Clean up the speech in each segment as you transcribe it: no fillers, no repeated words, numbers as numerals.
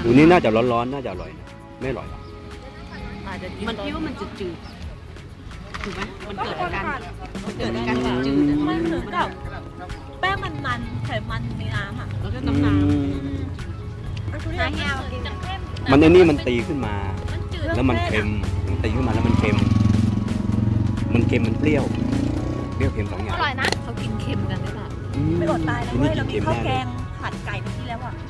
ดูนี่น่าจะร้อนๆน่าจะอร่อยนะไม่อร่อยหรอมันคิดว่ามันจืดถูกไหมมันเกิดอาการจืดมันเหมือนกับแป้งมันไขมันในน้ำอ่ะแล้วก็น้ำมันในนี่มันตีขึ้นมาแล้วมันเค็มมันตีขึ้นมาแล้วมันเค็มมันเปรี้ยวเค็ม2 อย่างอร่อยนะเขากินเค็มกันหรือเปล่าไม่อดตายแล้วเว้ยเรามีข้าวแกงผัดไก่เมื่อกี้แล้วอ่ะ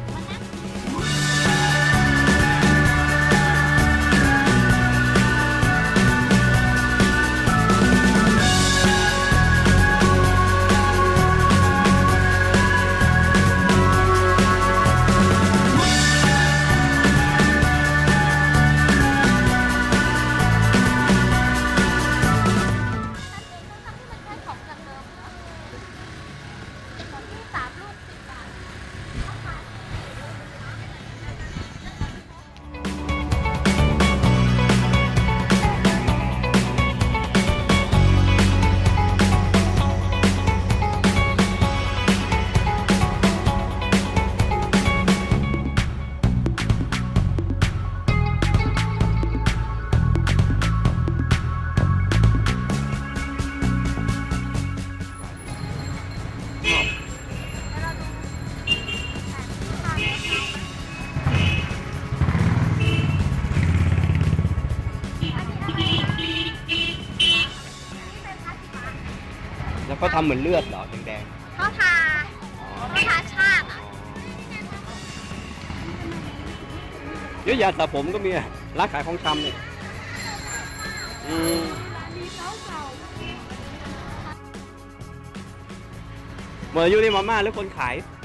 แล้วก็ทำเหมือนเลือดเหรอแดงๆเขาทาชาติอ่ะเยอะแยะแต่ผมก็มีร้านขายของชำเนี่ยหมดอายุนี่มาม่าหรือคนขาย